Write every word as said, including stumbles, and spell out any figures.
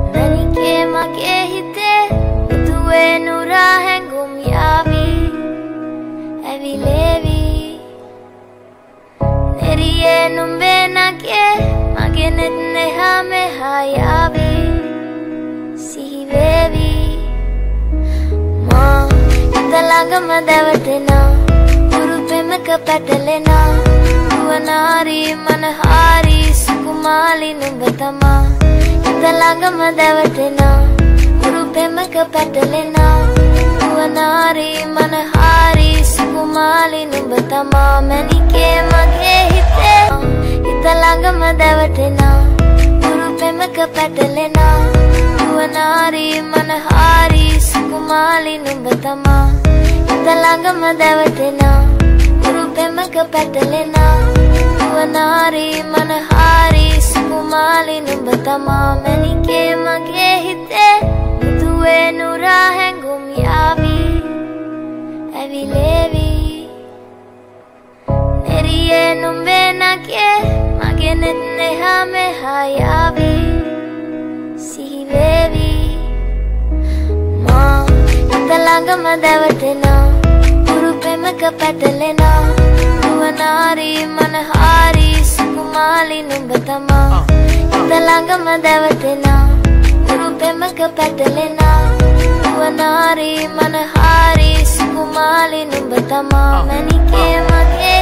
මැනිකේ මගේ හිතේ මුතුවේ නුරා හැඟුම් යාවි ඇවිලේවි නෙරියේ නුඹේ නගේ මගේ නෙත් නෙහා මෙහා යාවි සිහිවේවි මා හිත ළඟම දැවටෙනා ගුරු පෙමක පැටලෙනා නුවනාරි මනහාරි සුකුමාලි නුඹ තමා හිත ළඟම දැවටෙනා ගුරු පෙමක පැටලෙනා නුවනාරි මනහාරි සුකුමාලි නුඹ තමා මැනිකේ මගේ හිතේ හිත ළඟම දැවටෙනා ගුරු පෙමක පැටලෙනා නුවනාරි මනහාරි සුකුමාලි නුඹ තමා හිත ළඟම දැවටෙනා ගුරු පෙමක පැටලෙනා නුවනාරි මනහාරි සුකුමාලි නුඹ තමා මැනිකේ මගේ හිතේ මුතුවේ නුරා හැඟුම් යාවි ඇවිලේවි නෙරියේ නුඹේ නගේ මගේ නෙත් නෙහා මෙහා යාවි සිහිවේවි මා හිත ළඟම දැවටෙනා ගුරු පෙමක පැටලෙනා නුවනාරි මනහාරි සුකුමාලි නුඹ තමා හිත ළඟම දැවටෙනා ගුරු පෙමක පැටලෙනා නුවනාරි මනහාරි සුකුමාලි නුඹ තමා මැනිකේ මගේ